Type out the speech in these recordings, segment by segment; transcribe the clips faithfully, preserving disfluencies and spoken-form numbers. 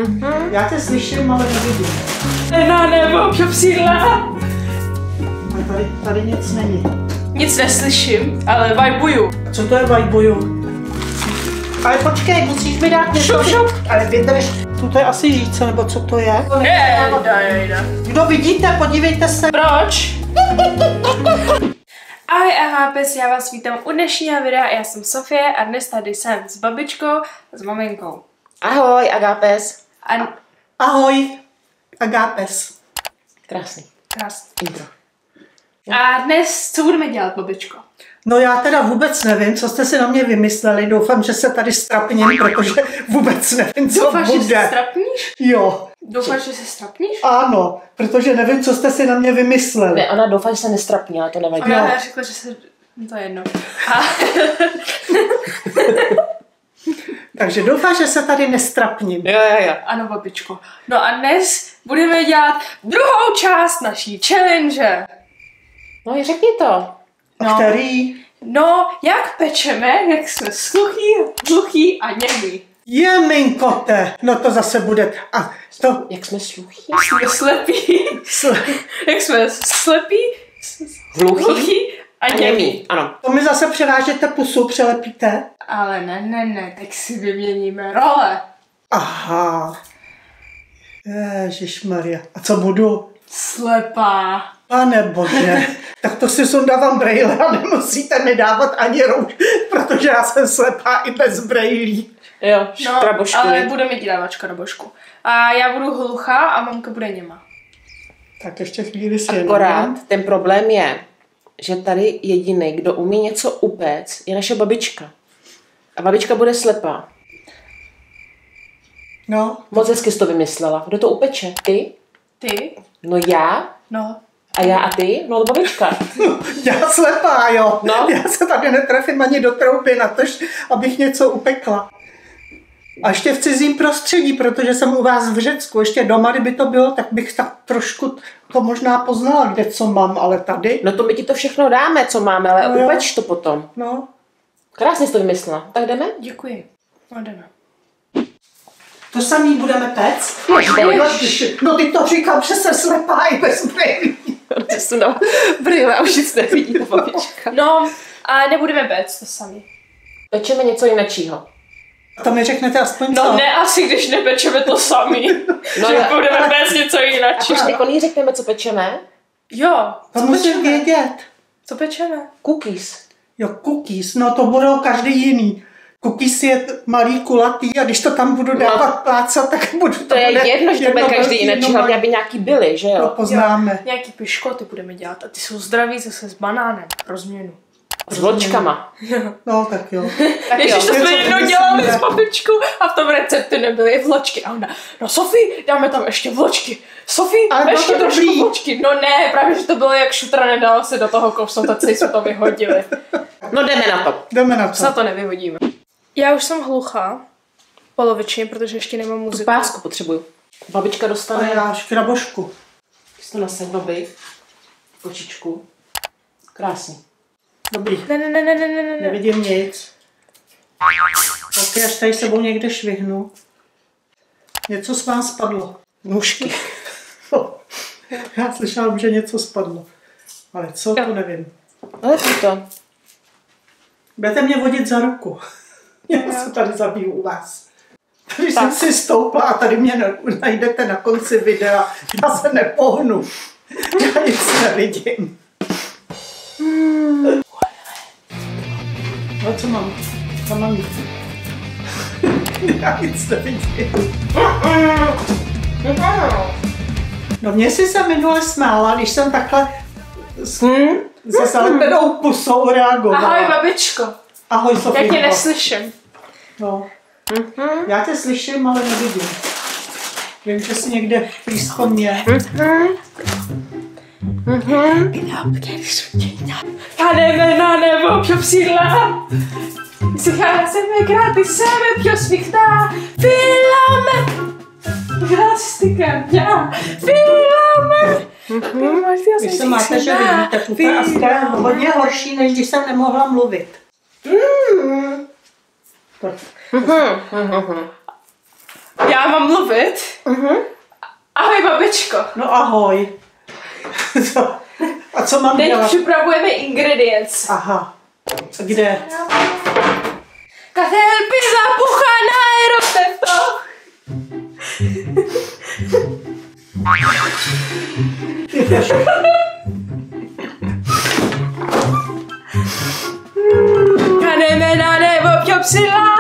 Mm-hmm. Já tě slyším, ale nevidím. Ne, nebo přepsídla. Tady, tady nic není. Nic neslyším, ale vajbuju. Co to je vajbuju? Ale počkej, musíš mi dát něco. Šup, šup. Ale vydrž. To je asi žíce, nebo co to je? Ne, ne, ne. Kdo vidíte, podívejte se. Proč? Ahoj Agapes, já vás vítám u dnešního videa, já jsem Sofie a dnes tady jsem s babičkou a s maminkou. Ahoj Agapes. A... Ahoj Agapes. Krásný. Krásný. Intro. A dnes, co budeme dělat, babičko? No já teda vůbec nevím, co jste si na mě vymysleli. Doufám, že se tady strapním, protože vůbec nevím, co Doufáš, bude. že se strapníš? Jo. Doufáš, že se strapníš? Ano, protože nevím, co jste si na mě vymysleli. Ne, ona doufá, že se nestrapní, ale to nevadí. Ona no. řekla, že se... To je jedno. A... Takže doufám, že se tady nestrapním. Jo, jo, jo. Ano, babičko. No a dnes budeme dělat druhou část naší challenge. No řekni to. No. Který? No, jak pečeme, jak jsme sluchý, hluchý a němý. Je, minkote, no to zase bude. A to... Jak jsme sluchý? Jsme slepí. Sl... Jak jsme slepí, Hluchý, hluchý a a němý. němý. Ano. To mi zase převážete pusu, přelepíte? Ale ne, ne, ne, tak si vyměníme role. Aha. Ježišmarja. A co budu? Slepá. Pane bože, tak to si sundávám brejle a nemusíte mi dávat ani rouš, protože já jsem slepá i bez brejlí. Jo, No, škrabošku. ale budeme ti dávat škrabošku. A já budu hluchá a mamka bude něma. Tak ještě chvíli si Akorát jenom. ten problém je, že tady jediný, kdo umí něco upéct, je naše babička. A babička bude slepá. No, Moc hezky jsi to vymyslela. Kdo to upeče? Ty? Ty? No já? No. A já a ty? No to babička. já slepá, jo. No. Já se tady netrefím ani do trouby na to, abych něco upekla. A ještě v cizím prostředí, protože jsem u vás v Řecku. Ještě doma, kdyby to bylo, tak bych tak trošku to možná poznala, kde co mám, ale tady. No to my ti to všechno dáme, co máme, ale No jo. upeč to potom. No. Krásně jsi to vymyslela. Tak jdeme? Děkuji. No jdeme. To samý budeme péct? Ježiš. No ty to říkám, že jsem slepá i bez brýlí. Ty jsi dala brýle a už nic nevidí ta babička. No, a nebudeme péct to sami. Pečeme něco jinečího. To mi řeknete aspoň No co? ne, asi když nepečeme to sami. No že já- budeme péct něco A jinak. proč teď jí řekneme, co pečeme? Jo, To co musím pečeme? vědět. Co pečeme? Cookies. Jo, cookies, no to budou každý jiný. Cookies je malý, kulatý a když to tam budu dávat plácat, tak budu to To je bude jedno, že to bude každý velký, jinak, jedno hlavně malý. aby nějaký byly, že To jo? poznáme. Nějaký piškoty budeme dělat a ty jsou zdraví zase s banánem. Pro změnu. S vločkama. No tak jo. Tak jo. Ježiš, to jsme něco jednou vymyslíme. dělali s babičkou a v tom receptu nebyly vločky. A ona, no Sofie, dáme tam ještě vločky. Sofie, Ale bylo ještě to trošku dobrý. vločky. No ne, právě, že to bylo jak šutra, nedalo se do toho kousnout a celý jsme to vyhodili. No jdeme na to. Jdeme na Co to. to nevyhodíme. Já už jsem hluchá. Polovičně, protože ještě nemám Tu muziku. pásku potřebuju. Babička A dostane, já škrabošku. když to nasaď babi, kočičku. Krásný. Dobrý. Ne, ne, ne, ne, ne, ne, ne. Nevidím nic. Ok, až tady sebou někde švihnu. Něco s vám spadlo. Nůžky. Já slyšela, že něco spadlo. Ale co, to nevím. Ale to. Budete mě vodit za ruku. Já se tady zabiju u vás. Tady jsem si stoupla a tady mě najdete na konci videa. Já se nepohnu. Já nic nevidím. No co mám? Co mám jít? Já nic nevidím. No mě si se minule smála, když jsem takhle s, Hmm? se zalepenou pusou reagovala. Ahoj, babičko. Ahoj, Já Sofínko. tě neslyším. No. Já tě slyším, ale nevidím. Vím, že jsi někde blízko mě. Pademe na nebo přepsídla. Přicházíme kráty sebe přesvichtá. Filáme. Hrát s tykem, já. Filáme. Vy se máte, že vidíte, tu je asi hodně horší, než když jsem nemohla mluvit. Tak. Já mám mluvit? Mhm. Ahoj, babičko. No ahoj. Co? A co mám Teď dělat? připravujeme ingredients. Aha. Kde? Katel pizza puchaná aeroteto. Kaneme na nebo pťopsila.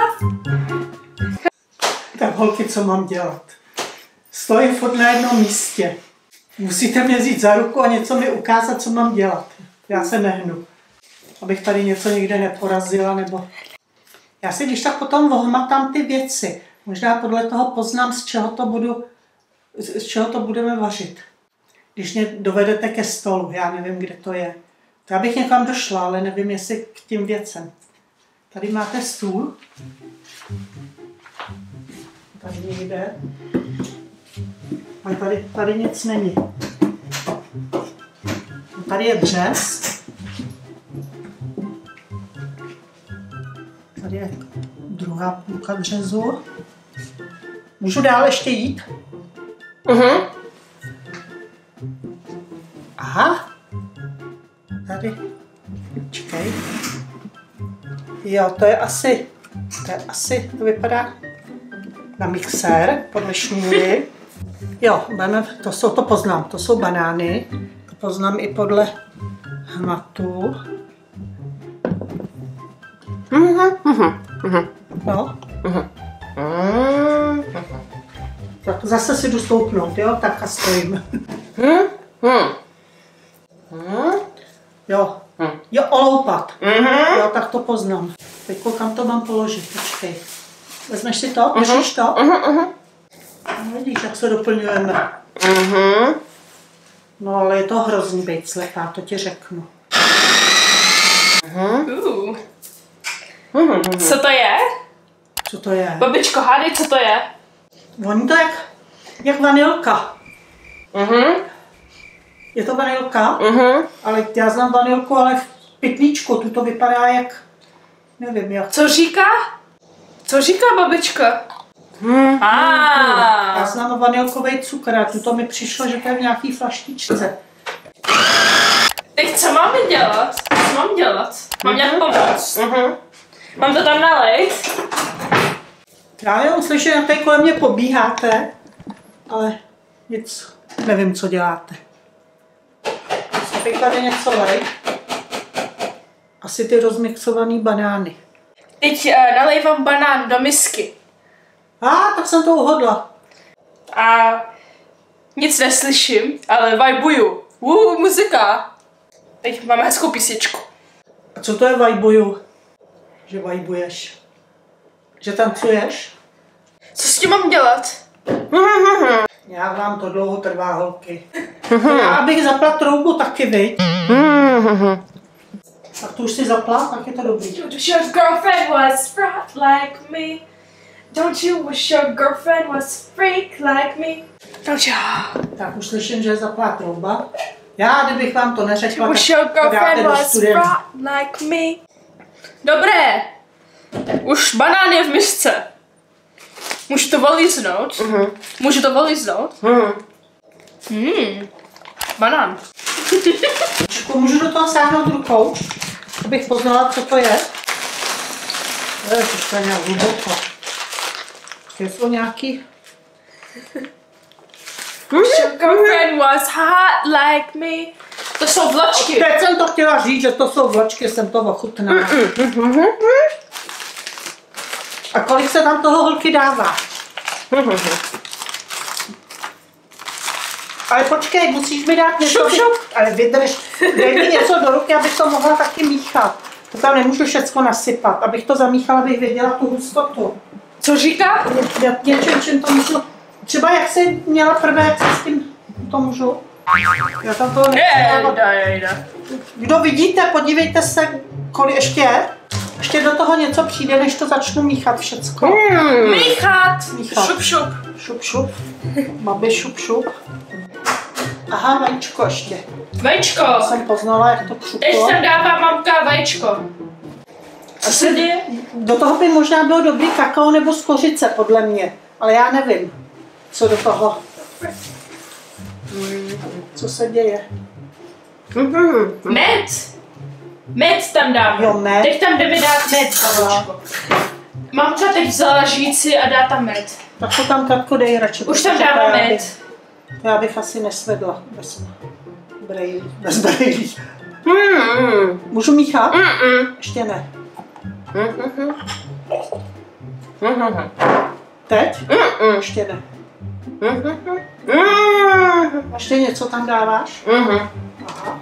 Tak holky, co mám dělat? Stojím furt na jednom místě. Musíte mě vzít za ruku a něco mi ukázat, co mám dělat. Já se nehnu. Abych tady něco někde neporazila, nebo... Já si když tak potom ohmatám ty věci. Možná podle toho poznám, z čeho to budu, z čeho to budeme vařit. Když mě dovedete ke stolu, já nevím, kde to je. To já bych někam došla, ale nevím, jestli k tím věcem. Tady máte stůl. Tady někde. A tady, tady nic není. Tady je dřez. Tady je druhá půlka dřezu. Můžu dál ještě jít? Mhm. Aha. Tady. Čekej. Jo, to je asi, to je asi, to vypadá na mixér podle šňůry. Jo, to jsou, to poznám, to jsou banány. To poznám i podle hmatu. Mhm, mhm, mhm. No. Mhm. Tak zase si jdu stoupnout, jo, tak a stojím. Mhm, mhm. Mhm. Jo, Hm. jo, oloupat. Mhm. Jo, tak to poznám. Teď kam to mám položit, počkej. Vezmeš si to, držíš to? Mhm, mhm. No, vidíš, jak se doplňujeme. Mhm. No, ale je to hrozný být slepá, to ti řeknu. Uh. Mhm. Co to je? Co to je? Babičko, hádej, co to je? Voní to jak, jak vanilka. Mhm. Je to vanilka, Mhm. ale já znám vanilku, ale v pytlíčku. Tu to vypadá jak, nevím jak. Co říká? Co říká babička? Mhm. Ah. Já znám vanilkový cukr a tuto mi přišlo, že to je v nějaký flaštičce. Teď co máme dělat? Co mám dělat? Mám nějak pomoct? Mhm. Mám to tam nalejt? Já jenom slyším, jak tady kolem mě pobíháte, ale nic, nevím, co děláte. Musím bych tady něco lejt. Asi ty rozmixované banány. Teď uh, nalejvám banán do misky. A, ah, tak jsem to uhodla. A nic neslyším, ale vajbuju. Uh, muzika. Teď máme hezkou písničku. A co to je vajbuju? Že vajbuješ? Že tancuješ? Co s tím mám dělat? Já vám to dlouho trvá, holky. Já abych zapla troubu taky, viď? Tak to už si zapla, tak je to dobrý. Don't you wish your girlfriend was fraught like me? Don't you wish your girlfriend was freak like me? Don't you? Tak už slyším, že je zaplá trouba. Já, kdybych vám to neřekla, Wish your tak to dáte girlfriend do was studia. fraught like me. Dobré. Už banán je v misce. Můžu to volíznout? Mhm. Můžu to volíznout? Mhm. Hmm. Banán. Čku, můžu do toho sáhnout rukou, abych poznala, co to je. Ježiš, to je nějak hluboko. To jsou nějaký... Wish your girlfriend was hot like me. To jsou vločky. Teď jsem to chtěla říct, že to jsou vločky, jsem to ochutnala. A kolik se tam toho, holky, dává? Ale počkej, musíš mi dát něco. Šup, šup. Ale vydrž, dej mi něco do ruky, abych to mohla taky míchat. To tam nemůžu všecko nasypat. Abych to zamíchala, abych věděla tu hustotu. Co říká? Ně, něčem, čím to můžu. Třeba jak jsi měla prvé, jak se s tím to můžu. Já tam toho nechci dávat. Jejda, jejda. Kdo vidíte, podívejte se, kolik ještě je. Ještě do toho něco přijde, než to začnu míchat všecko. Míchat. Míchat. Šup, šup. Šup, šup. Babi, šup, šup. Aha, vajíčko ještě. Vajíčko. Jsem poznala, jak to Teď křuplo. sem dává mamka vajíčko. Co se děje? Do toho by možná bylo dobrý kakao nebo z kořice, podle mě. Ale já nevím, co do toho, co se děje. Med! Med tam dáme. Jo, med. Teď tam jdeme dát med, babičko. Mamka teď vzala žíci a dá tam med. Tak to tam Katko dej radši. Už tam protože dává to já med. bych- To já bych asi nesvedla bez brejlí. Bez brejlí. Mm, Můžu míchat? mm, mm, Ještě ne. mm, mm, Teď? mm, mm, Ještě ne. mm, mm, Ještě něco tam dáváš? mm, Aha.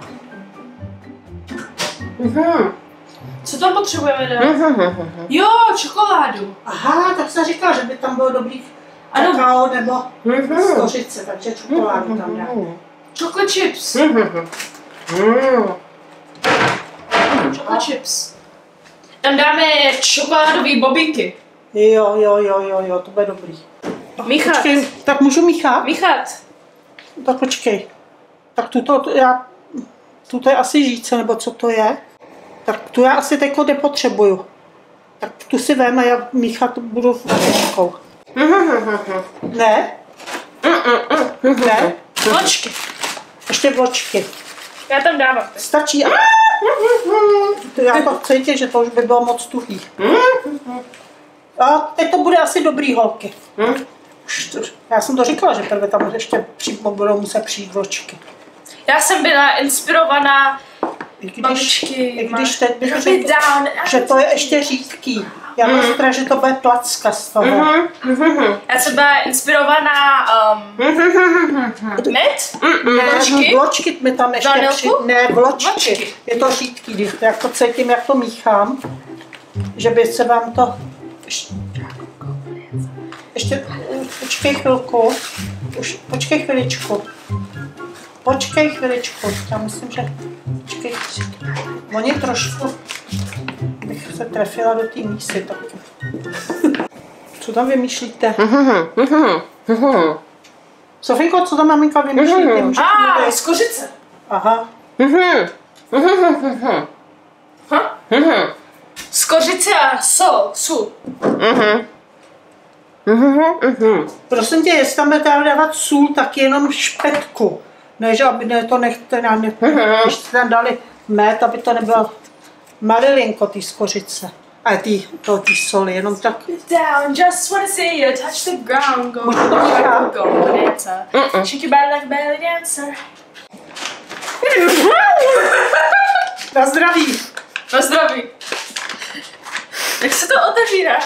mm, Co tam potřebujeme dát? mm, Jo, čokoládu. Aha, tak jsem říkala, že by tam bylo dobrý Ano. kakao nebo mm, skořice, takže čokoládu tam dá. Chocolate chips. mm, mm. Chocolate chips. Tam dáme čokoládové bobíky. Jo, jo, jo, jo, jo, to bude dobrý. Míchat. Počkej, tak můžu míchat? Míchat. Tak počkej. Tak tuto, tu- já, tuto je asi žíce, nebo co to je? Tak tu já asi teďko nepotřebuju. Tak tu si vem a já míchat budu vločkou. Ne? Ne? Vločky. Ještě vločky. Já tam dávám. Stačí. A... To já to cítím, že to už by bylo moc tuhý. A teď to bude asi dobrý, holky. Už to, já jsem to říkala, že prvé tam ještě přijít, budou muset přijít vločky. Já jsem byla inspirovaná I když, babičky. i když teď bych Rub řekl, it down. že to je ještě řídký. Já mám strach, že to bude placka z toho. Já jsem byla inspirovaná um, med? Ne, Vločky? vločky mi tam ještě Vanilku? při... Ne, vločky. Vločky. Je to řídký, když jak to cítím, jak to míchám, že by se vám to... Ještě, ještě počkej chvilku. Už, počkej chviličku. Počkej chviličku. Já myslím, že... Počkej. Oni trošku... Bych se trefila do té mísy taky. Co tam vymýšlíte? Sofinko, co tam maminka vymýšlí? Ty můžeš A, mluvit. z kořice. Aha. Ha? Z kořice a sol, sůl. Prosím tě, jestli tam budete dávat sůl, tak jenom špetku. Ne, že aby ne, to nechte, ne, ne, když jste tam dali med, aby to nebylo malilinko té skořice. A tý, to tý soli, jenom tak. Down, just wanna see you touch the ground. Go, Můžu to go, míchat? go, go, dancer. Shake your body like a belly dancer. Na zdraví. Na zdraví. Jak se to otevírá?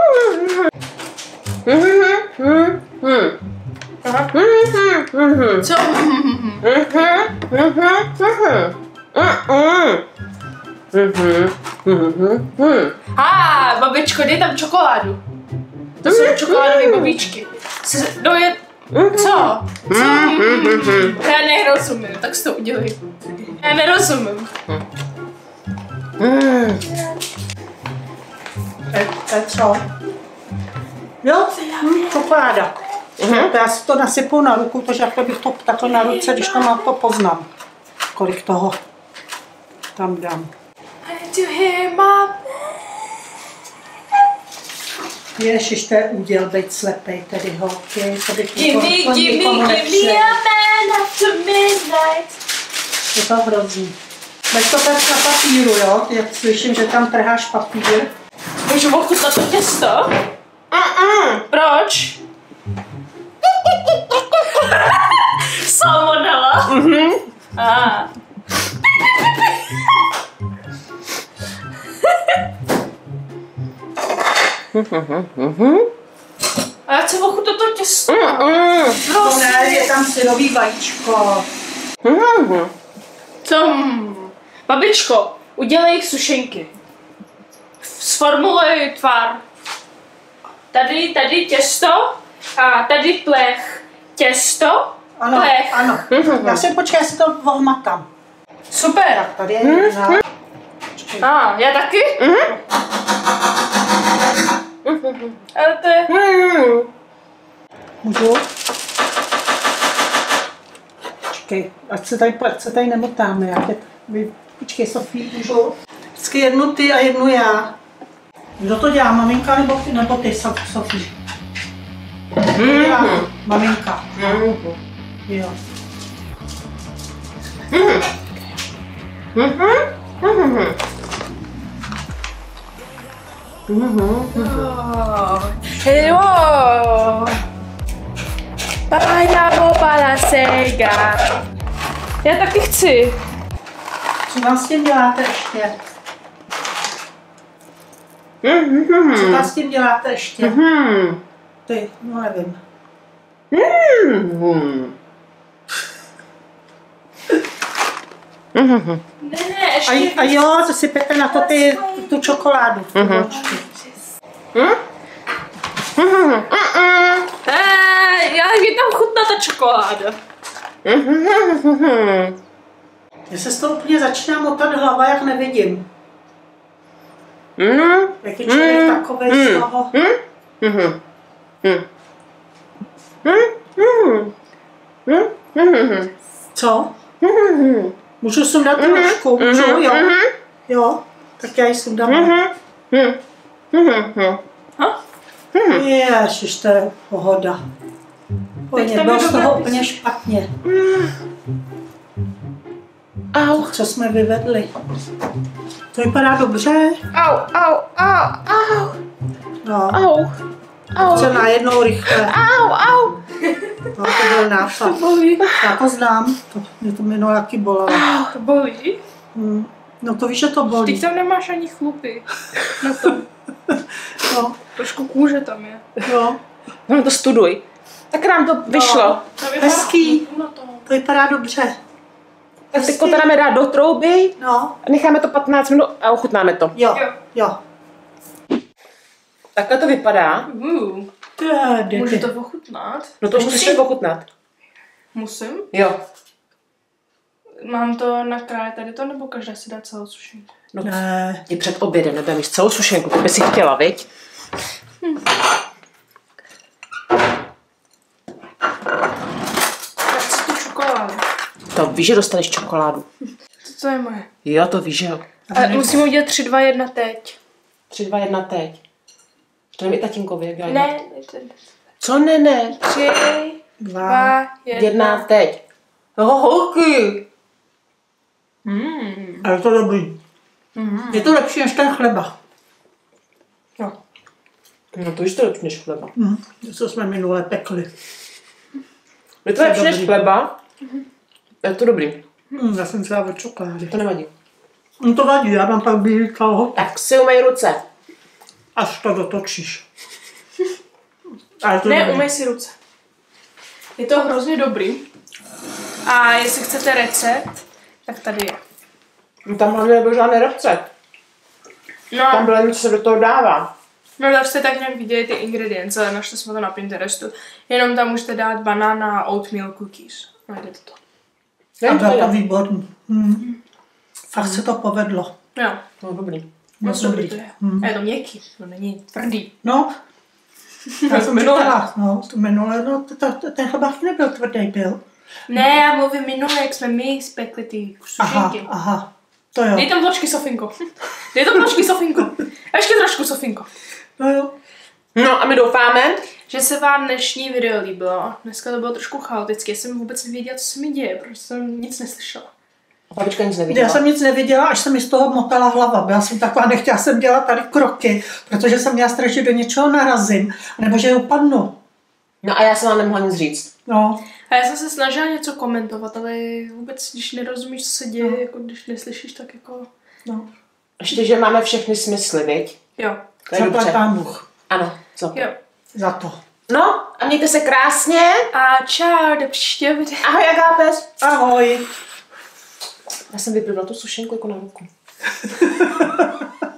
Aha. Co? A, babičko, dej tam čokoládu. To jsou čokoládové babíčky. S- No je... Co? Co? Já nerozumím, tak si to udělej. Já nerozumím. E, e, co? Jo, hm, čokoláda. To já si to nasypu na ruku, protože takhle bych to takhle na ruce, když to mám, to poznám, kolik toho tam dám. To hear my... Ježiš, to je úděl být slepej, tedy holky. To bych Give me, nikomu- give me, nikomu give me nepřeji. a man after midnight. Je to hrozný. Veď to tak na papíru, jo? Jak slyším, že tam trháš papír. Můžu ochutnat to těsto? Mm-mm. Proč? Salmonella? Mhm. Ah. A já chci ochutnat to těsto. To ne, je tam syrový vajíčko. Co? Hmm. Babičko, udělej jich sušenky. Sformuluj tvar. Tady, tady těsto a tady plech. Těsto, Ano, plech. ano. Já si počkej, já si to ohmatám. Super. Tady je jedna. Počkej. A, já taky? Ale to je... Můžu? Počkej, ať se tady, ať se tady nemotáme. Já tě, vy, počkej, Sofí, můžu? Vždycky jednu ty a jednu já. Kdo to dělá, maminka nebo ty, nebo ty, Sofí? mm. dělá maminka. Mm. Jo. Mm. Mhm. Mhm. Hello. Pineapple para Sega. Já taky chci. Co tam s tím děláte ještě? Mhm. Co tam s tím děláte ještě? Mhm. Ty, no nevím. Mhm. Mhm. Ne, ne, ještě. A, a jo, to si pěte na to ty, tu čokoládu. Mhm. Mhm. Mhm. Eh, já mi tam chutná ta čokoláda. Mhm. Mně se z toho úplně začíná motat hlava, jak nevidím. Mhm. Jak je člověk takovej z toho. Mhm. Mhm. Mhm. Mhm. Co? Mhm. Můžu sundat trošku? Můžu, jo? Jo? Tak já ji sundám. Ha? Ježiš, to je pohoda. Úplně, tam bylo je z toho dobré. úplně špatně. Au. Co jsme vyvedli? To vypadá dobře. Au, au, au, au, No, au, au, chce najednou rychle. au, au. No, to byl nápad. Bolí. Já to znám. To, mě to minule taky bolelo. To bolí? Hmm. No to víš, že to bolí. Teď tam nemáš ani chlupy. Na tom. No, Trošku kůže tam je. jo. No to studuj. Tak nám to vyšlo. Tam je Hezký. na to. To vypadá dobře. Tak teďko to dáme dát do trouby, No, necháme to patnáct minut a ochutnáme to. jo, Jo. jo. Takhle to vypadá. Uh, Tady, můžu ty. to ochutnat? No to Musím? musíš ochutnat. Musím? Jo. Mám to nakrájet tady to, nebo každá si dá celou sušenku? No Ne. je před obědem, nebudeme jíst celou sušenku, to by si chtěla, viď? Tak si tu čokoládu. To víš, že dostaneš čokoládu. To, to je moje. Jo, to víš, že jo. Ale musím udělat tři, dva, jedna teď. Tři, dva, jedna, teď. To je mi tatínkovi, jak dělají. Ne, Co ne, ne? tři, Dva. dva, jedna. Jedna, teď. No, holky. Mm. Ale to dobrý. Je to lepší než ten chleba. No. No to víš, to je lepší než chleba. Hm. Co jsme minule pekli. Je to lepší než dobrý. chleba? Je to dobrý. Hm, já jsem si dala od čokolády. To nevadí. No to vadí, já mám pak bílý kalhot, Tak si umej ruce. až to dotočíš. Ale to Ne, dobrý. umej si ruce. Je to hrozně dobrý. A jestli chcete recept, tak tady je. No tam hlavně nebyl žádný recept. Tam No, bylo jen, co se do toho dává. no tak jste tak nějak viděli ty ingredience, ale našli jsme to na Pinterestu. Jenom tam můžete dát banana a oatmeal cookies. Najdete to. A Nevím, bylo co to je. výborný. Hm. Fakt se to povedlo. Jo, No dobrý. moc No, dobrý dobrý. to je. Hmm. A je to měkký, to není tvrdý. No, já jsem Minule. říkala, no, to minule, no, to, to, ten chlebák nebyl tvrdý, byl. Ne, já mluvím minule, jak jsme my spekli ty Aha, sušenky. aha, to jo. Dej tam vločky, Sofinko. Dej tam vločky, Sofinko. A ještě trošku, Sofinko. No jo. No a my doufáme, Že se vám dnešní video líbilo. Dneska to bylo trošku chaotické. Já jsem vůbec nevěděla, co se mi děje, protože jsem nic neslyšela. babička nic neviděla. Já jsem nic neviděla, až se mi z toho motala hlava. Byla jsem taková, nechtěla jsem dělat tady kroky, protože jsem měla strach, že do něčeho narazím, nebo že upadnu. No a já jsem vám nemohla nic říct. No, A já jsem se snažila něco komentovat, ale vůbec, když nerozumíš, co se děje, no. Jako když neslyšíš, tak jako... no. Ještě, že máme všechny smysly, viď? Jo. To je Zaplať dobře. pán Bůh Ano, za to. Jo. za to. No a mějte se krásně. A čau, do příštího videa. Ahoj, Agápes. Ahoj. Já jsem vyplivla tu sušenku jako na ruku.